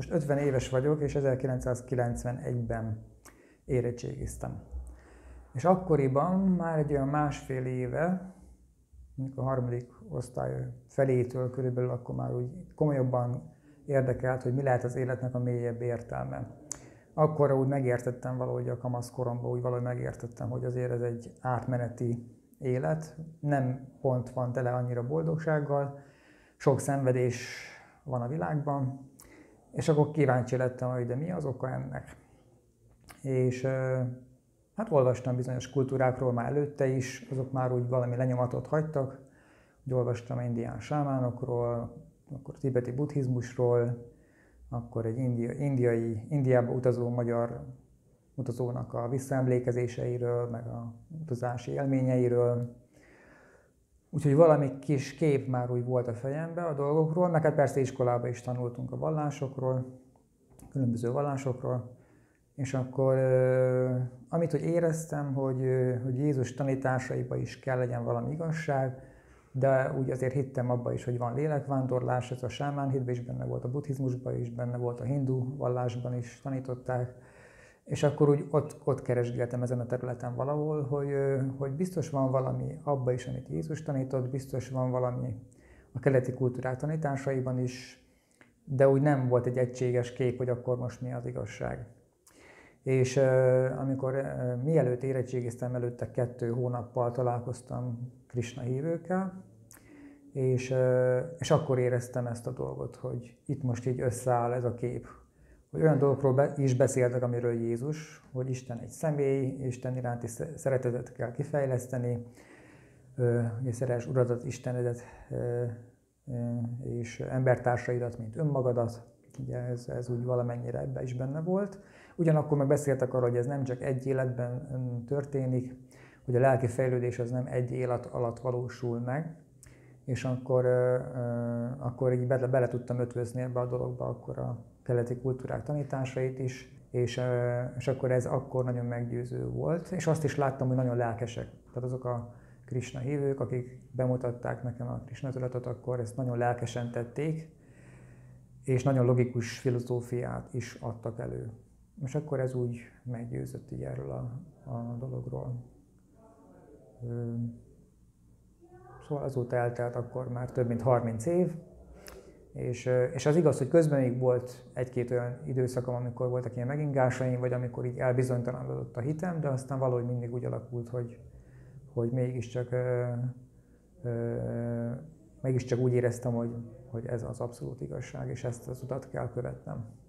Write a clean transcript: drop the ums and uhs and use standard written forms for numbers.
most 50 éves vagyok, és 1991-ben érettségiztem. És akkoriban már egy olyan másfél éve, a harmadik osztály felétől körülbelül akkor már úgy komolyabban érdekelt, hogy mi lehet az életnek a mélyebb értelme. Akkor úgy megértettem valahogy a kamaszkoromban, úgy valahogy megértettem, hogy azért ez egy átmeneti élet, nem pont van tele annyira boldogsággal, sok szenvedés van a világban, és akkor kíváncsi lettem, hogy de mi az oka ennek. És hát olvastam bizonyos kultúrákról már előtte is, azok már úgy valami lenyomatot hagytak, úgy olvastam indián sámánokról, akkor tibeti buddhizmusról, akkor egy Indiába utazó magyar utazónak a visszaemlékezéseiről, meg a utazási élményeiről. Úgyhogy valami kis kép már úgy volt a fejemben a dolgokról, meg hát persze iskolában is tanultunk a vallásokról, különböző vallásokról. És akkor, amit hogy éreztem, hogy Jézus tanításaiba is kell legyen valami igazság, de úgy azért hittem abba is, hogy van lélekvándorlás, ez a sámán hitben is benne volt, a buddhizmusban is benne volt, a hindu vallásban is tanították. És akkor úgy ott keresgéltem ezen a területen valahol, hogy biztos van valami abba is, amit Jézus tanított, biztos van valami a keleti kultúrák tanításaiban is, de úgy nem volt egy egységes kép, hogy akkor most mi az igazság. És amikor mielőtt érettségiztem, előtte 2 hónappal találkoztam Krisna hívőkkel, és akkor éreztem ezt a dolgot, hogy itt most így összeáll ez a kép. Hogy olyan dolgokról is beszéltek, amiről Jézus, hogy Isten egy személy, Isten iránti szeretetet kell kifejleszteni, hogy szeresd Uradat, Istenedet és embertársaidat, mint önmagadat. Ugye ez úgy valamennyire ebben is benne volt. Ugyanakkor meg beszéltek arról, hogy ez nem csak egy életben történik, hogy a lelki fejlődés az nem egy élet alatt valósul meg, és akkor így bele tudtam ötvözni ebbe a dologba akkor a keleti kultúrák tanításait is, és akkor ez akkor nagyon meggyőző volt, és azt is láttam, hogy nagyon lelkesek. Tehát azok a Krisna hívők, akik bemutatták nekem a Krisna tudatot, akkor ezt nagyon lelkesen tették, és nagyon logikus filozófiát is adtak elő. És akkor ez úgy meggyőzött így erről a dologról. Szóval azóta eltelt akkor már több mint 30 év, és az igaz, hogy közben még volt egy-két olyan időszakom, amikor voltak ilyen megingásaim, vagy amikor így elbizonytalanodott a hitem, de aztán valahogy mindig úgy alakult, hogy mégiscsak úgy éreztem, hogy ez az abszolút igazság, és ezt az utat kell követnem.